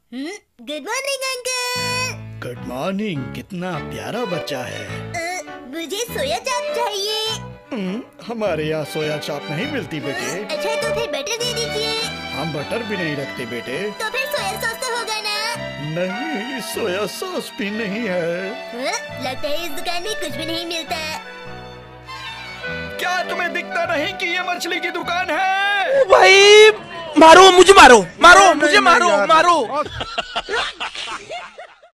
Good morning uncle. Good morning. कितना प्यारा बच्चा है। मुझे सोया चाप चाहिए। हमारे यहाँ सोया चाप नहीं मिलती बेटे। अच्छा तो फिर बटर दे दीजिए। हम बटर भी नहीं रखते बेटे। तो फिर सोया सॉस तो होगा ना? नहीं, सोया सॉस भी नहीं है। लगता है इस दुकान में कुछ भी नहीं मिलता। क्या तुम्हें दिखता नहीं कि ये मछली की दुकान है? भाई मारो मुझे, मारो मारो मुझे, मारो मारो।